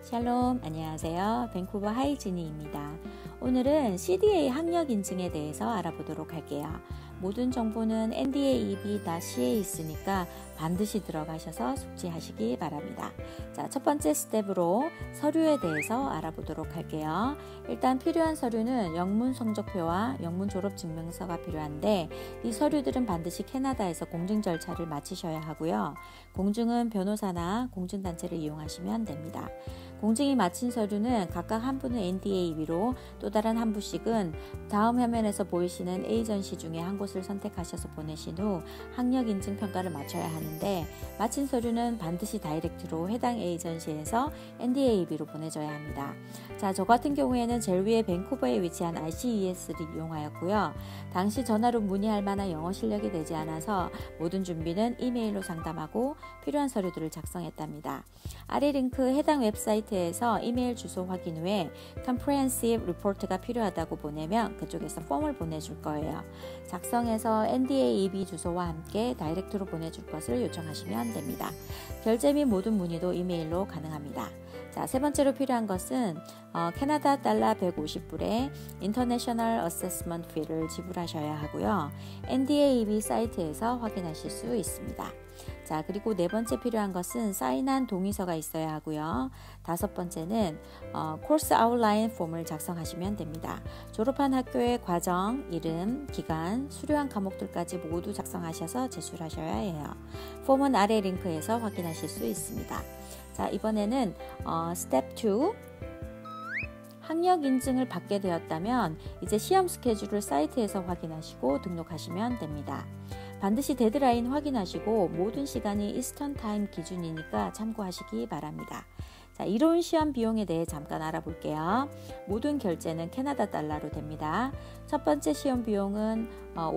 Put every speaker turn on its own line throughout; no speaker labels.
샬롬, 안녕하세요. 밴쿠버 하이지니입니다. 오늘은 CDA 학력 인증에 대해서 알아보도록 할게요. 모든 정보는 NDAEB.C에 있으니까 반드시 들어가셔서 숙지하시기 바랍니다. 자, 첫 번째 스텝으로 서류에 대해서 알아보도록 할게요. 일단 필요한 서류는 영문 성적표와 영문 졸업 증명서가 필요한데 이 서류들은 반드시 캐나다에서 공증 절차를 마치셔야 하고요. 공증은 변호사나 공증단체를 이용하시면 됩니다. 공증이 마친 서류는 각각 한 분은 NDAEB로 또 다른 한 분씩은 다음 화면에서 보이시는 에이전시 중에 한 곳을 선택하셔서 보내신 후 학력 인증 평가를 마쳐야 하는데 마친 서류는 반드시 다이렉트로 해당 에이전시에서 NDAEB로 보내줘야 합니다. 자, 저 같은 경우에는 제일 위에 밴쿠버에 위치한 RCES를 이용하였고요. 당시 전화로 문의할 만한 영어 실력이 되지 않아서 모든 준비는 이메일로 상담하고 필요한 서류들을 작성했답니다. 아래 링크 해당 웹사이트에서 이메일 주소 확인 후에 Comprehensive Report가 필요하다고 보내면 그쪽에서 폼을 보내줄 거예요. 작성해서 NDAEB 주소와 함께 다이렉트로 보내줄 것을 요청하시면 됩니다. 결제 및 모든 문의도 이메일로 가능합니다. 자, 세 번째로 필요한 것은 캐나다 달러 150불의 International Assessment Fee를 지불하셔야 하고요. NDAEB 사이트에서 확인하실 수 있습니다. 자, 그리고 네 번째 필요한 것은 사인한 동의서가 있어야 하고요. 다섯 번째는 코스 아웃라인 폼을 작성하시면 됩니다. 졸업한 학교의 과정, 이름, 기간, 수료한 과목들까지 모두 작성하셔서 제출하셔야 해요. 폼은 아래 링크에서 확인하실 수 있습니다. 자, 이번에는 스텝 2. 학력 인증을 받게 되었다면 이제 시험 스케줄을 사이트에서 확인하시고 등록하시면 됩니다. 반드시 데드라인 확인하시고 모든 시간이 이스턴 타임 기준이니까 참고하시기 바랍니다. 자, 이론 시험 비용에 대해 잠깐 알아볼게요. 모든 결제는 캐나다 달러로 됩니다. 첫 번째 시험 비용은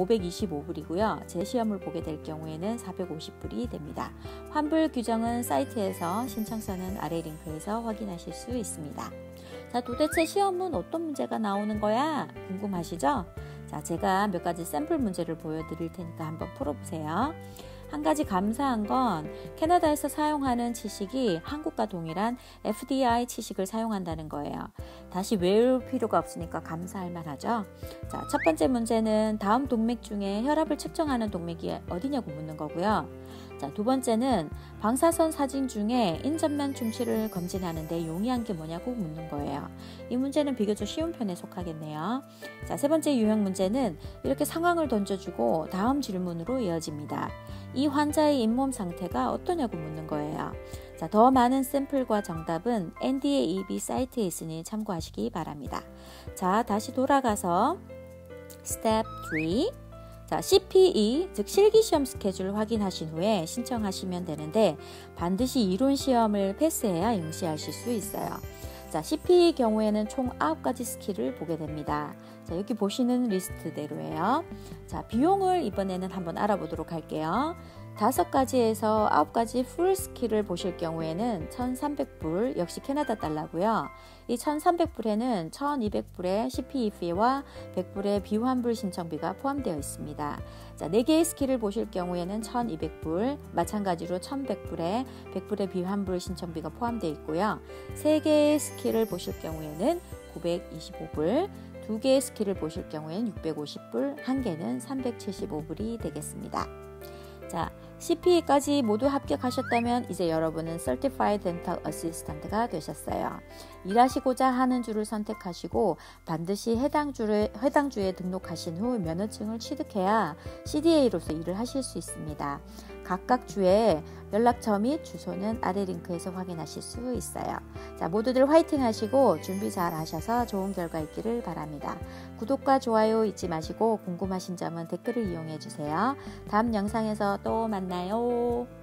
525불이고요. 제 시험을 보게 될 경우에는 450불이 됩니다. 환불 규정은 사이트에서, 신청서는 아래 링크에서 확인하실 수 있습니다. 자, 도대체 시험은 어떤 문제가 나오는 거야? 궁금하시죠? 자, 제가 몇 가지 샘플 문제를 보여드릴 테니까 한번 풀어보세요. 한 가지 감사한 건 캐나다에서 사용하는 치식이 한국과 동일한 FDI 치식을 사용한다는 거예요. 다시 외울 필요가 없으니까 감사할 만하죠. 자, 첫 번째 문제는 다음 동맥 중에 혈압을 측정하는 동맥이 어디냐고 묻는 거고요. 자, 두 번째는 방사선 사진 중에 인전면 충치를 검진하는데 용이한 게 뭐냐고 묻는 거예요. 이 문제는 비교적 쉬운 편에 속하겠네요. 자, 세 번째 유형 문제는 이렇게 상황을 던져주고 다음 질문으로 이어집니다. 이 환자의 잇몸 상태가 어떠냐고 묻는 거예요. 자, 더 많은 샘플과 정답은 NDAEB 사이트에 있으니 참고하시기 바랍니다. 자, 다시 돌아가서 스텝 3. 자, CPE, 즉 실기시험 스케줄 확인하신 후에 신청하시면 되는데 반드시 이론시험을 패스해야 응시하실 수 있어요. 자, CPE 경우에는 총 9가지 스킬을 보게 됩니다. 자, 여기 보시는 리스트대로예요. 자, 비용을 이번에는 한번 알아보도록 할게요. 5가지에서 9가지 풀 스킬을 보실 경우에는 1,300불, 역시 캐나다 달러고요. 이 1,300불에는 1,200불의 CPE 피와 100불의 비환불 신청비가 포함되어 있습니다. 자, 4개의 스킬을 보실 경우에는 1,200불, 마찬가지로 1,100불에 100불의 비환불 신청비가 포함되어 있고요. 3개의 스킬을 보실 경우에는 925불, 2개의 스킬을 보실 경우에는 650불, 1개는 375불이 되겠습니다. 자, CPE까지 모두 합격하셨다면 이제 여러분은 Certified Dental Assistant가 되셨어요. 일하시고자 하는 주를 선택하시고 반드시 해당 주에 등록하신 후 면허증을 취득해야 CDA로서 일을 하실 수 있습니다. 각각 주의 연락처 및 주소는 아래 링크에서 확인하실 수 있어요. 자, 모두들 화이팅 하시고 준비 잘 하셔서 좋은 결과 있기를 바랍니다. 구독과 좋아요 잊지 마시고 궁금하신 점은 댓글을 이용해 주세요. 다음 영상에서 또 만나요.